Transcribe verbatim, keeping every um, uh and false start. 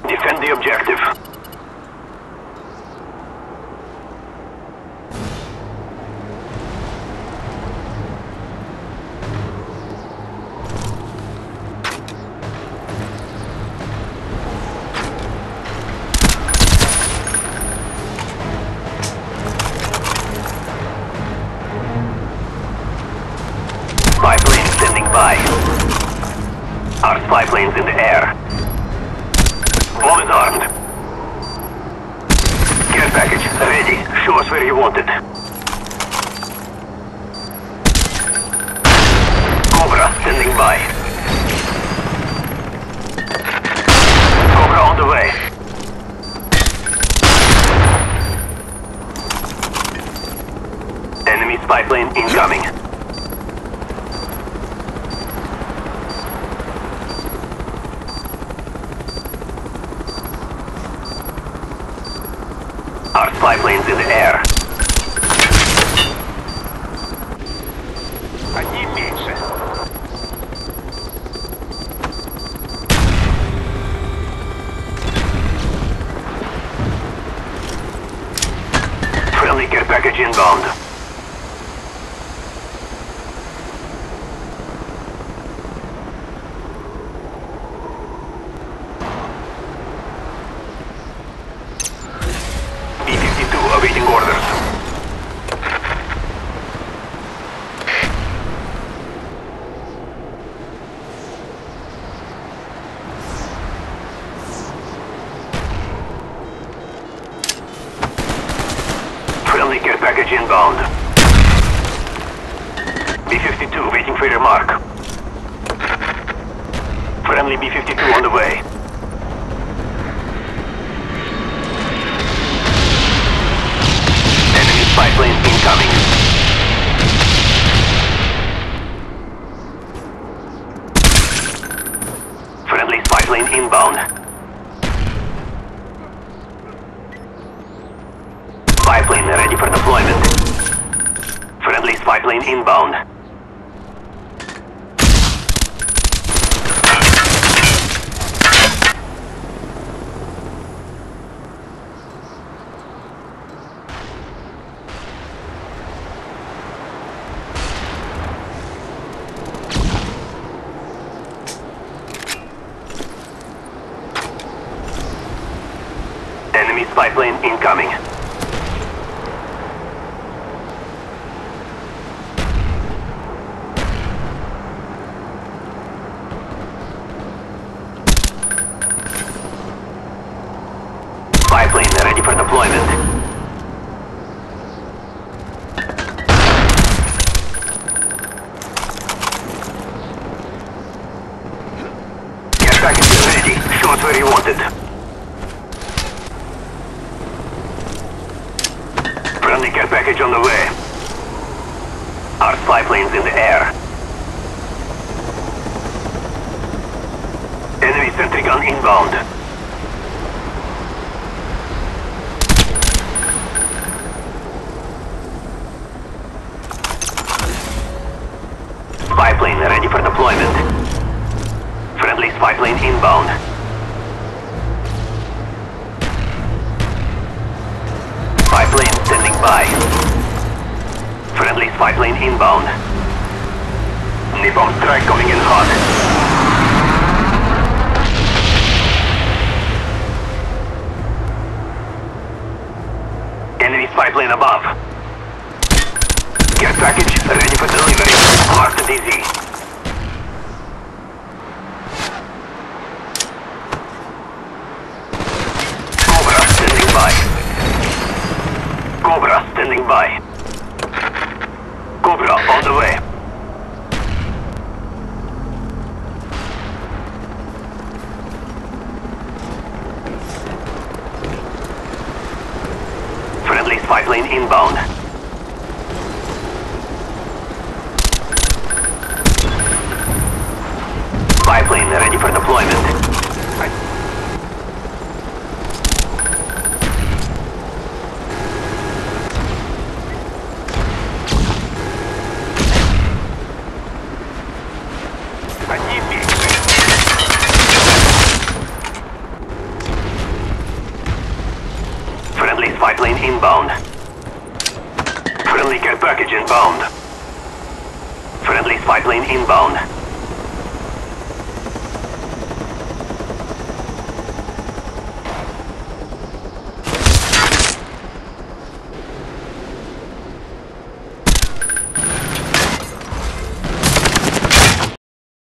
Defend the objective. Spy plane standing by. Our spy plane's in the air. Bomb is armed. Care package ready. Show us where you want it. Cobra standing by. Cobra on the way. Enemy spy plane incoming. Our spy plane's in the air. Одни меньше. Friendly care package inbound. B fifty-two awaiting orders. Friendly care package inbound. B fifty-two waiting for your mark. Friendly B fifty-two on the way. Spy plane incoming. Friendly spy plane inbound. Spy plane ready for deployment. Friendly spy plane inbound. Enemy spy plane incoming. Spy plane ready for deployment. Care package ready. Show us where you want it. Friendly care package on the way. Our spy plane's in the air. Enemy sentry gun inbound. Spy plane ready for deployment. Friendly spy plane inbound. Spy plane standing by. Friendly spy plane inbound. Napalm strike coming in hot. Enemy spy plane above. Care package ready for delivery. Mark the D Z. Cobra standing by. Cobra standing by. Cobra on the way. Friendly spy plane inbound. Spy plane ready for deployment. plane inbound. Friendly care package inbound. Friendly spy plane inbound.